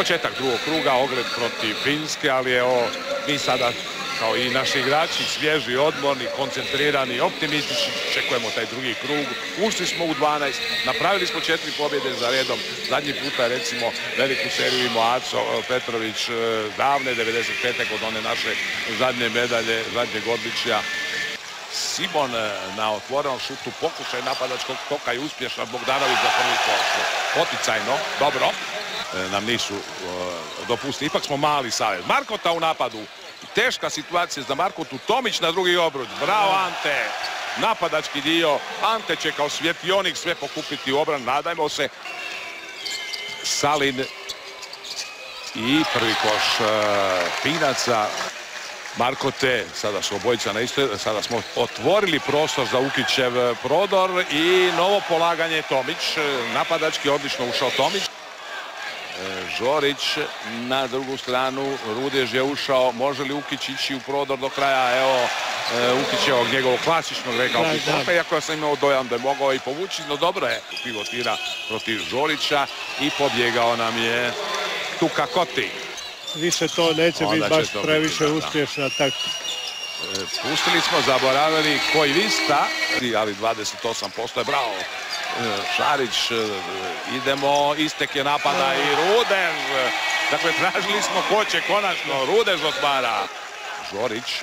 Početak drugog kruga, Ogled protiv Finske, ali evo mi sada kao i naši igrači svježi, odmorni, koncentrirani, optimistični, čekujemo taj drugi krug. Ušli smo u 12, napravili smo 4 pobjede za redom. Zadnji puta recimo veliku seriju imao Aco Petrović davne 95. kod one naše zadnje medalje, zadnjeg odličja. Simon na otvorenom šutu, pokušaj napadačkog skoka i uspješan. Bogdanović za prvi koš. Poticajno, dobro. Nam nisu dopustili. Ipak smo mali savez. Markota u napadu. Teška situacija za Markotu. Tomić na drugi obruč. Bravo Ante. Napadački dio. Ante će kao svjetionik sve pokupiti u obran. Nadajmo se. Salin. I prvi koš Finaca. Markote, sada su obojica na istoj, sada smo otvorili prostor za Ukićev prodor i novo polaganje Tomić. Napadački odlično ušao Tomić. Žorić na drugu stranu, Rudež je ušao, može li Ukić ići u prodor do kraja? Evo Ukićevog njegovog klasičnog, rekao bih, iako sam imao dojam da je mogao i povući, no dobro je, pivotira protiv Žorića i pobjegao nam je Tuka Koti. Više to neće biti baš previše uspješna taktika. Pustili smo, zaboravili koji Vista, ali 28% je bravo. Šarić, idemo, istek je napada i Rudež. Dakle, tražili smo ko će konačno. Rudež otvara. Žorić.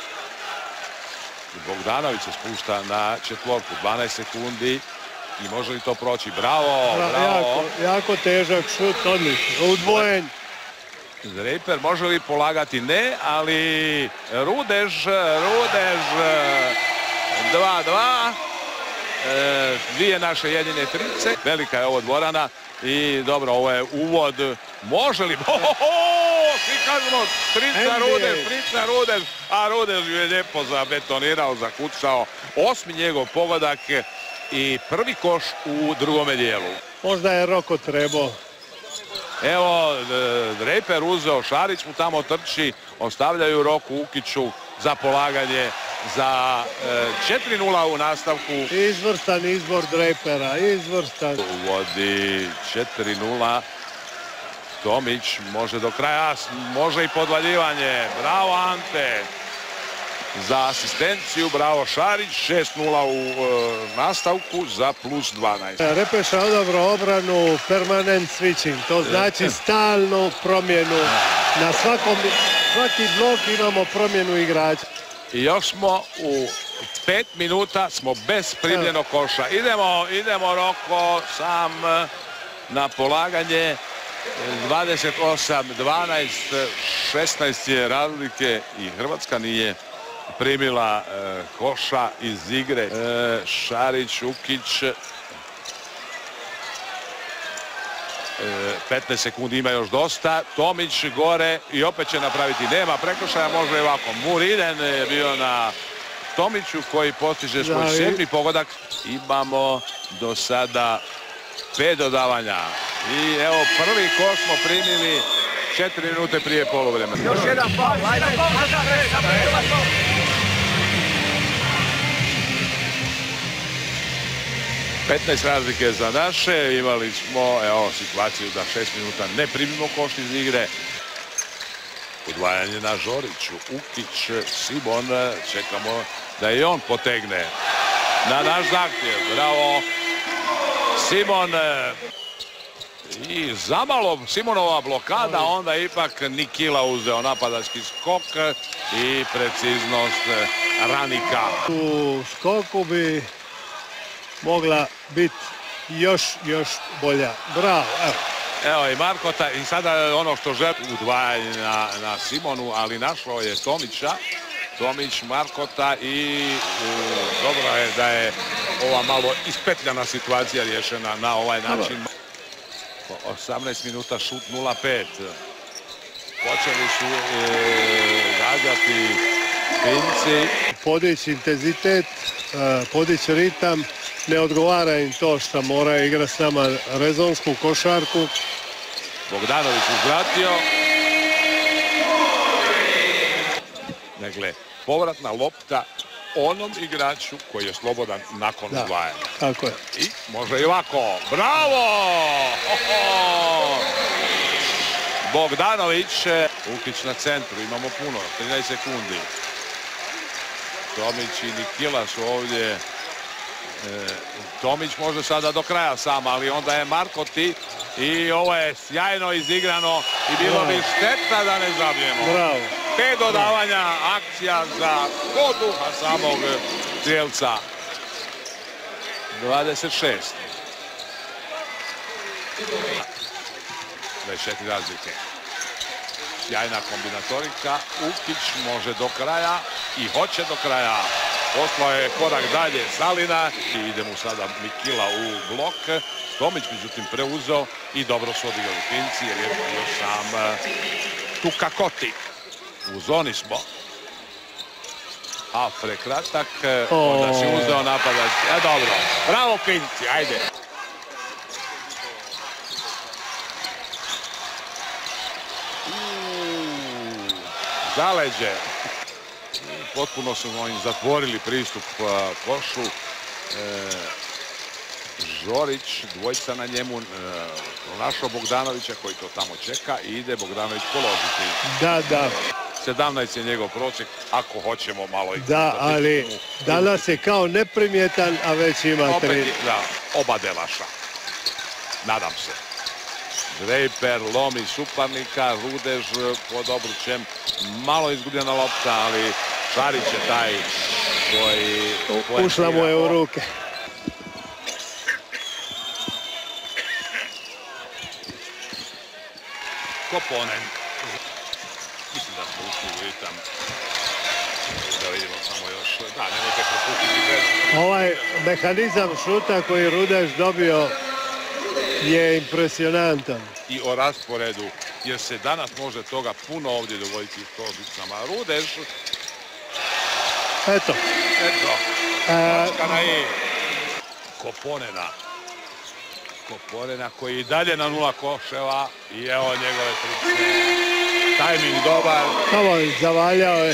Bogdanović se spušta na četvorku. 12 sekundi. I može li to proći? Bravo, bravo. Jako težak šut, odlično. Udvojen. Draper može li polagati? Ne, ali Rudež 2-2. Dvije naše jedine trice. Velika je ovo dvorana i dobro, ovo je uvod. Može li? Svi kažemo, trica Rudež, a Rudež ju je lijepo zabetonirao, zakucao. 8. njegov pogodak i prvi koš u drugome dijelu. Možda je Roko trebao. Evo, Draper uzeo, Šarić mu tamo trči, ostavljaju Roku Ukiću za polaganje za 4-0 u nastavku. Izvrstan izbor Drapera, izvrstan. Uvodi 4-0. Tomić može do kraja, može i podvaljivanje. Bravo Ante za asistenciju, bravo Šarić. 6-0 u nastavku za plus 12. Repeša odabrao obranu, permanent switching, to znači stalnu promjenu. Na svaki blok imamo promjenu igrača. I još smo u 5 minuta, smo bez primljenog koša. Idemo Roko sam na polaganje. 28-12, 16 je razlike i Hrvatska nije primila koša iz igre. Šarić, Ukić. 15 sekundi ima još dosta. Tomić gore i opet će napraviti. Nema prekršaja, može i ovako. Murinen je bio na Tomiću koji postiže svoj 7. pogodak. Imamo do sada 5 dodavanja. I evo prvi koš smo primili 4 minute prije poluvremena. Još jedan faul, ajde. 15 razlike za naše. Imali smo situaciju da 6 minuta ne primimo koš iz igre. Udvajanje na Žoriću. Ukić, Simon. Čekamo da i on potegne. Na naš zahtjev. Bravo. Simon. I zamalo Simonova blokada, onda ipak Nikila uzeo napadački skok i preciznost Ranika. U skoku bi mogla biti još bolja. Bravo, evo. Evo i Markota i sada ono što želi udvajanje na Simonu, ali našao je Tomića. Tomić, Markota i dobro je da je ova malo ispetljana situacija riješena na ovaj način. 18 minuta, šut 0-5. Počeli su gađati Finci. Podići intenzitet, podići ritam. Ne odgovara im to što mora igrati s nama rezonsku košarku. Bogdanović uzvratio. Dakle, povratna lopta onom igraču koji je slobodan nakon udvajanja. Tako je. I može i ovako. Bravo! Bogdanović, Ukić na centru, imamo puno, 13 sekundi. Tomić i Nikila su ovdje. Tomić može sada do kraja sam, ali onda je Markoti i ovo je sjajno izigrano i bilo bi šteta da ne zabijemo. 5 dodavanja, akcija za poduha samog strelca. 26. 24 razlike. Sjajna kombinatorika. Ukić može do kraja i hoće do kraja. Poslao je korak dalje Salina i ide mu sada Mikila u blok. Tomić međutim preuzeo i dobro su odigrali Finci jer je bio sam Tukakoti. U zoni smo. A prekratak, onda si uzeo napadač. Dobro, bravo Finci, ajde. Zaleđe. Potpuno su im zatvorili pristup košu. Žorić, dvojica na njemu, pronašao Bogdanovića koji to tamo čeka i ide Bogdanović položiti. Da. 17 je njegov prosjek, ako hoćemo malo... Da, ali danas je kao neprimjetan, a već ima 3. Da, oba delaša. Nadam se. Draper lomi suparnika, Rudež pod obručem. Malo izgubljena lopta, ali Šarić je taj koji... Ušla mu je u ruke. Koponen. Mislim da smo ušli u ritam. Da vidimo samo još... Da, nemojte propustiti bez... Ovaj mehanizam šuta koji Rudež dobio je impresionantan. I o rasporedu, jer se danas može toga puno ovdje dogoditi u Stolbicama. Rudež... Eto. Točka na i. Koponena koji i dalje na 0 koševa i evo njegove trice. Tajming dobar. Ovo zavaljao je.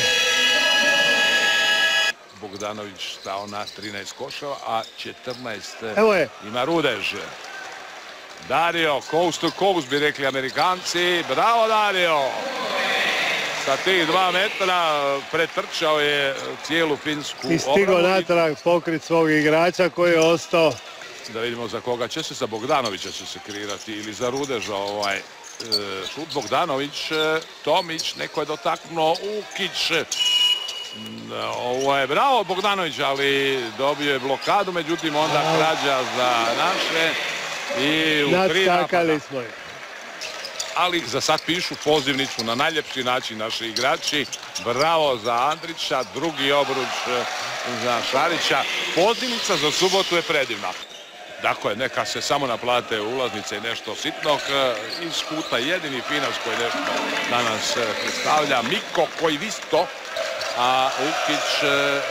Bogdanović stao na 13 koševa, a 14 ima Rudež. Dario, coast to coast bi rekli Amerikanci. Bravo Dario! Sa tih 2 metra pretrčao je cijelu finsku obranu. I stigo natrag pokrit svog igrača koji je ostao. Da vidimo za koga će se, za Bogdanovića će se kreirati ili za Rudeža ovaj šut. Bogdanović, Tomić, neko je dotaknuo, Ukić. Ovo je bravo Bogdanović, ali dobio je blokadu, međutim onda krađa za naše. I u 3 napada. Smo je. Ali za sad pišu pozivnicu na najljepši način naši igrači. Bravo za Andrića, drugi obruč za Šarića. Pozivnica za subotu je predivna. Dakle, neka se samo naplate ulaznice i nešto sitnog. Iz kuta jedini Finac koji nešto danas predstavlja. Miko koji visto, a Ukić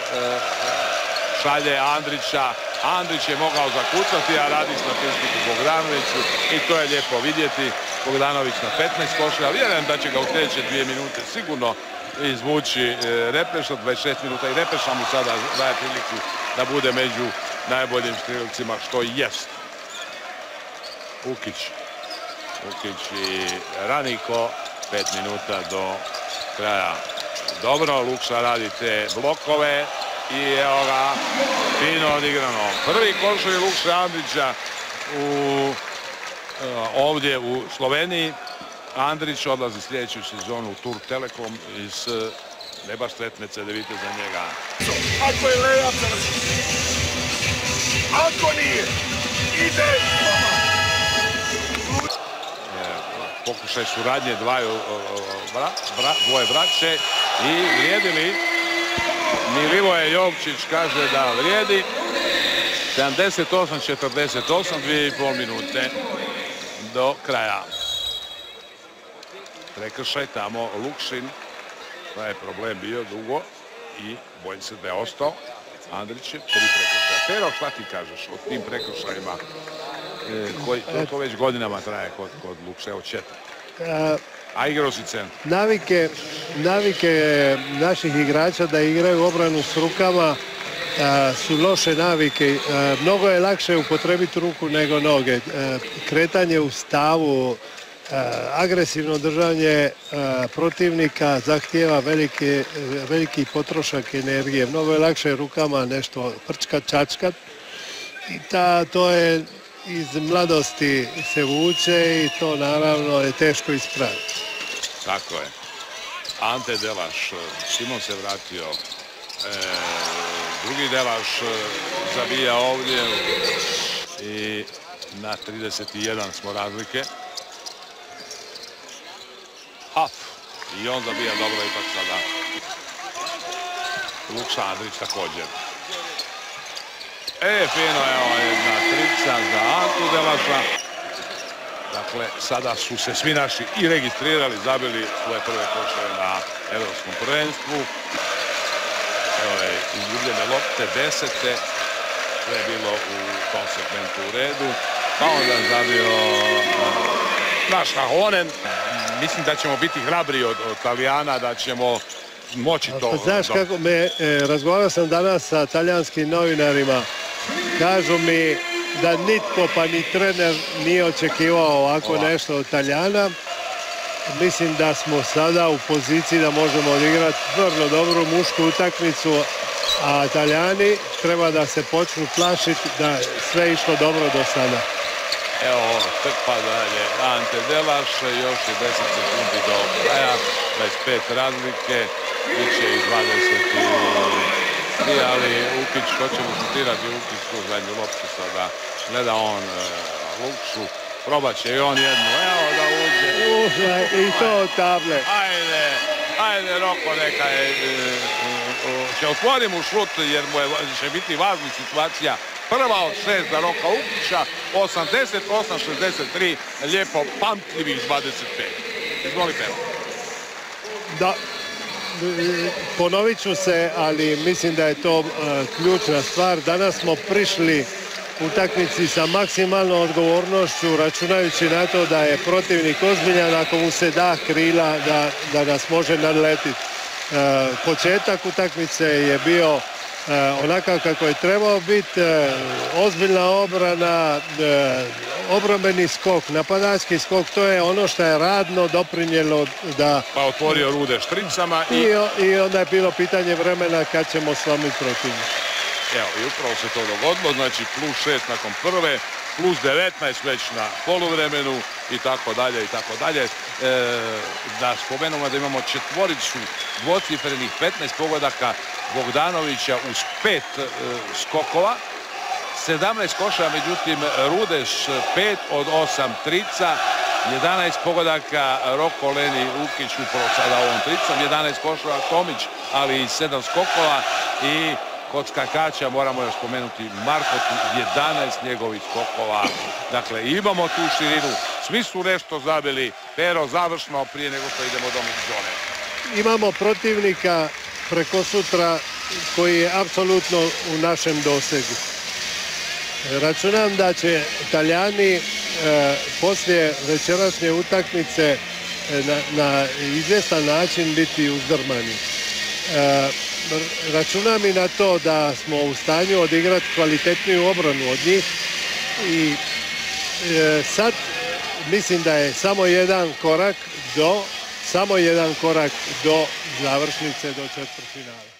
šalje Andrića. Andrić je mogao zakucati, a radi statistiku Bogdanoviću i to je lijepo vidjeti. Bogdanović na 15 koševa. Vjerujem da će ga u sljedeće 2 minute sigurno izvući Repeša, 26 minuta i Repeša mu sada daje priliku da bude među najboljim strelcima, što i jest. Ukić i Raniko, 5 minuta do kraja. Dobro, Lukša radi te blokove i evo ga, fino odigrano. Prvi koševi Lukša Andrića ovdje u Sloveniji. Andrić odlazi sljedeću sezonu u Tur Telekom iz ne baš sretne cedevite za njega. Ako je lejap završi. Ako nije, ide. Pokušaj suradnje dvoje braće i vrijedi li? Milivoje Jovčić kaže da vrijedi. 78-48, 2,5 minute do kraja. Prekršaj tamo Lukšin. To je problem bio dugo i bojim se da je ostao. Andrić je 3 prekršaja. Pero, šta ti kažeš o tim prekršajima? To već godinama traje kod Lukše, evo 4. A igrao si centar. Navike naših igrača da igraju obranu s rukama su loše navike. Mnogo je lakše upotrebiti ruku nego noge. Kretanje u stavu agresivno držanje protivnika zahtijeva veliki potrošak energije. Mnogo je lakše rukama nešto prčkat, čačkat i to je iz mladosti se vuče i to naravno je teško ispraviti. Tako je. Ante Delaš, Simon se vratio. Drugi Delaš zabija ovdje i na 31 smo razlike. Haf. I on zabija dobro ipak sada. Lukša Andrić također. Fino, evo jedna trica za Antu Delaša. Dakle, sada su se svi naši i registrirali, zabili svoje prve koševe na Evropskom prvenstvu. Evo je izgubljene lopte, 10. Sve je bilo u tom segmentu u redu. Pa onda zabio naš Rahonen. Mislim da ćemo biti hrabri od Talijana, da ćemo moći to... Znaš kako razgovarao sam danas sa talijanskim novinarima. Kažu mi da nitko pa ni trener nije očekivao ovako nešto od Talijana. Mislim da smo sada u poziciji da možemo odigrati vrlo dobru mušku utakmicu, a Talijani treba da se počnu plašiti da sve išlo dobro do sada. Evo, trpa dalje Ante Delaš, još je 10 sekundi do kraja, 25 razlike, biće i 23, ali Ukić, hoće mu šutirati Ukić tu zadnju loptu sada, gleda on Lukšu, probat će i on jednu, evo da uđe. I to od table. Ajde Roko, neka je, će otvori mu šut jer mu će biti važna situacija. Prva od 6 za Roka Ukića, 88-63, lijepo pamtljivih 25. Izvoli Pero. Da, ponovit ću se, ali mislim da je to ključna stvar. Danas smo prišli utakmici sa maksimalnom odgovornošću, računajući na to da je protivnik ozbiljan ako mu se da krila da nas može nadletiti. Početak utakmice je bio onakav kako je trebao biti, ozbiljna obrana, obrambeni skok, napadački skok, to je ono što je radno doprinijelo da... Pa otvorio rude štricama i onda je bilo pitanje vremena kad ćemo slomiti protivnika. Evo, i upravo se to dogodilo, znači +6 nakon prve, +19 već na poluvremenu i tako dalje i tako dalje. Da spomenemo da imamo četvoricu dvocifrenih 15 pogodaka Bogdanovića uz 5 skokova, 17 koša, međutim Rudeš 5 od 8 trica, 11 pogodaka Roko Leni Ukić upravo sada ovom tricom, 11 koševa Tomić, ali i 7 skokova i kod skakača moramo još spomenuti Markotu, 11 njegovih skokova. Dakle, imamo tu širinu, svi su nešto zabili. Pero, završno prije nego što idemo do zone. Imamo protivnika preko sutra koji je apsolutno u našem dosegu. Računam da će Talijani poslije večerašnje utakmice na izvjestan način biti uzdrmani. Računam i na to da smo u stanju odigrati kvalitetniju obranu od njih i sad mislim da je samo jedan korak do završnice, do četvrtfinala.